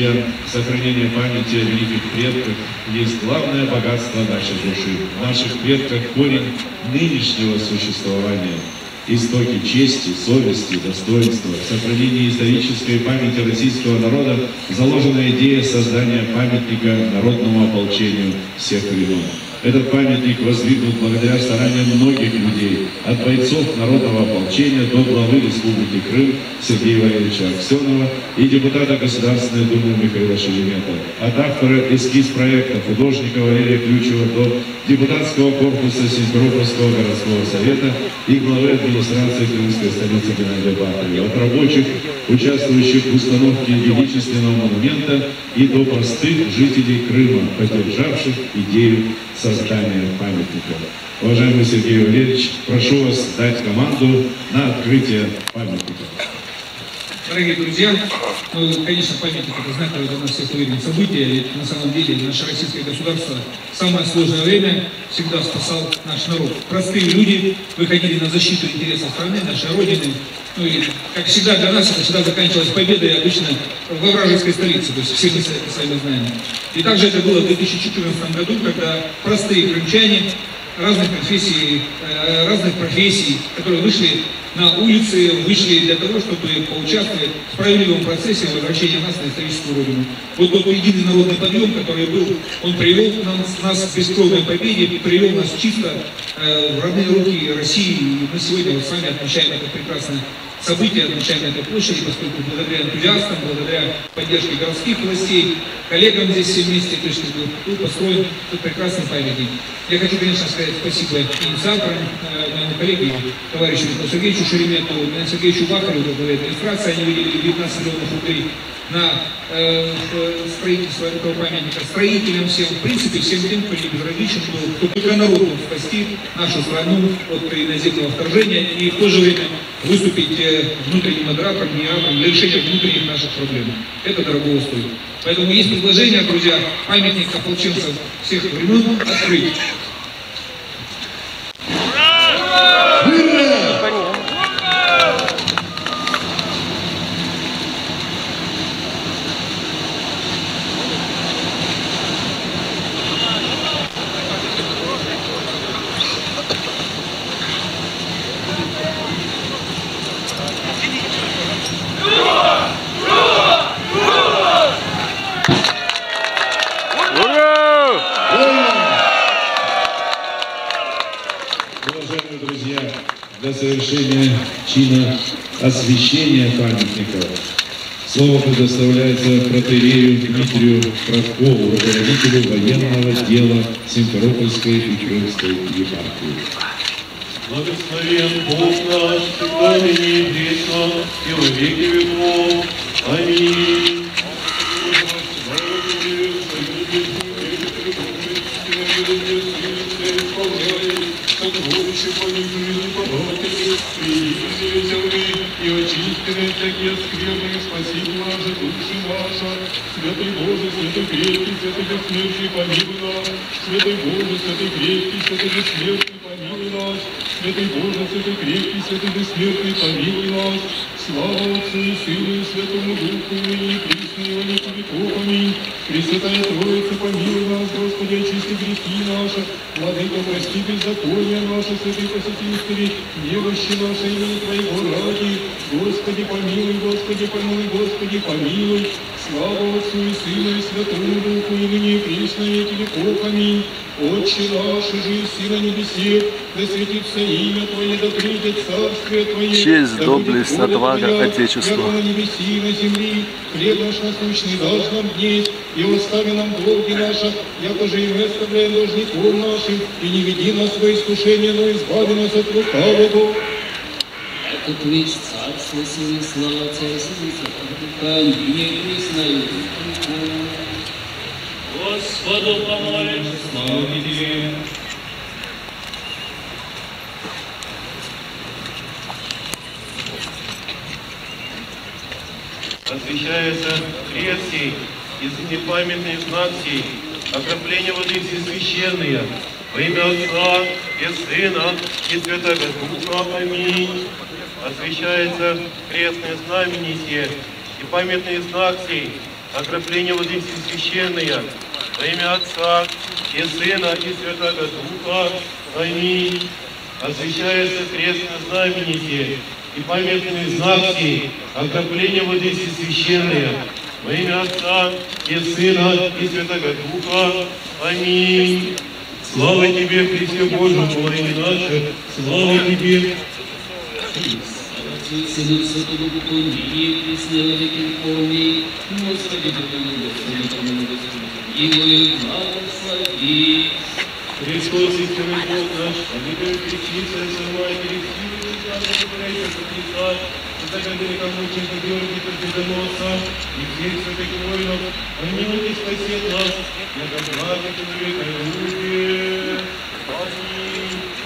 друзья, сохранение памяти о великих предках есть главное богатство нашей души, наших предках корень нынешнего существования. Истоки чести, совести, достоинства, сохранение исторической памяти российского народа заложена идея создания памятника народному ополчению всех времен. Этот памятник воздвигнут благодаря стараниям многих людей, от бойцов народного ополчения до главы Республики Крым Сергея Валерьевича Аксенова и депутата Государственной Думы Михаила Шеремета, от автора эскиз проекта художника Валерия Ключева до депутатского корпуса Симферопольского городского совета и главы администрации крымской столицы Геннадия Бахарева, от рабочих, участвующих в установке величественного монумента, и до простых жителей Крыма, поддержавших идею создания памятника. Уважаемый Сергей Валерьевич, прошу вас дать команду на открытие памятника. Дорогие друзья, конечно, памятник — это знаковое для нас всех событие. Ведь на самом деле наше российское государство в самое сложное время всегда спасал наш народ. Простые люди выходили на защиту интересов страны, нашей Родины. Ну и, как всегда, для нас это всегда заканчивалось победой обычно во вражеской столице, то есть все мы с вами знаем. И также это было в 2014 году, когда простые крымчане разных профессий, которые вышли на улицы, вышли для того, чтобы поучаствовать в справедливом процессе возвращения нас на историческую родину. Вот тот единый народный подъем, который был, он привел нас к бескровной победе, привел нас чисто в родные руки России. И мы сегодня вот с вами отмечаем это прекрасное событие, отмечаем на этой площади, поскольку благодаря энтузиастам, благодаря поддержке городских властей, коллегам здесь все вместе, то есть был построен этот прекрасный памятник. Я хочу, конечно, сказать спасибо инициаторам, моему коллеге, товарищу Михаилу Сергеевичу Шеремету, Михаилу Сергеевичу Бахареву, главе администрации. Они выделили 19 миллионов рублей на строительство этого памятника, строителям всем, в принципе, всем тем, кто не безразличен был, кто только народу спасти нашу страну от иноземного вторжения и в то же время выступить внутренним модератором, генератором для решения внутренних наших проблем. Это дорого стоит. Поэтому есть предложение, друзья, памятник ополченцев всех времен открыть. Уважаемые друзья, для совершения чина освящения памятника слово предоставляется протоиерею Дмитрию Прокопу, руководителю военного дела Симферопольской и Крымской епархии. Благословен Бог наш, всегда ныне и присно, и во веки веков. Аминь. И очистили всякие скверны, спаси наши души наша. Святый Боже, святый крепкий, святый бессмертный, помилуй нас. Святый Боже, святый крепкий, святый бессмертный, помилуй нас. Святый Боже, святый крепкий, святый бессмертный, помилуй нас. Слава Отцу и Сыну и Святому Духу, и присно и во веки веков. Аминь. Пресвятая Троица, помилуй нас, Господи, очисти грехи наши. Владыка, прости беззакония наши, святый посетитель, немощи наши имени Твоего ради. Господи, помилуй, Господи, помилуй, Господи, помилуй. Слава Отцу и Сыну и Святому Духу, и ныне и присно и веки веков. Аминь. Отче наш, жиси на небесе, да светится имя Твое, да придет царствие Твое. Честь, доблесть, отвага Отечеству. На небеси и на земли, хлеб наш насущный дашь нам днесь, и остави нам долги наши, якоже и мы оставляем должников нашим, и не веди нас во искушение, но избави нас от лукавого. Это Твои царство, силы, слава, Царь, Сына, ныне и присно и веки. Господу помолимся, слава Тебе. Освящается крест сей и памятный знак сей, окропление воды все священные, во имя Отца и Сына и Святого Духа. Аминь. Освящается крестное знамение сие и памятный знак сей, окропление воды всесвященное, во имя Отца и Сына и Святого Духа. Аминь. Освящается крест на знаменике и памятный знак сей, окропление воды всесвященное, во имя Отца и Сына и Святого Духа. Аминь. Слава Тебе, Христе Божий, помилуй наше, слава Тебе. Сыну Святого Духа, ныне и присно во веки веков. Господи, помилуй, Господи, помилуй, Господи, и благослови. Христос, истинный Бог наш, помилуй, Пречистая, Самая, Христина, Христа, Христа, Святого Мученика Георгия Победоносца и всех святых воинов, помилуй и спаси нас, яко благо Тебе, люди. Аминь.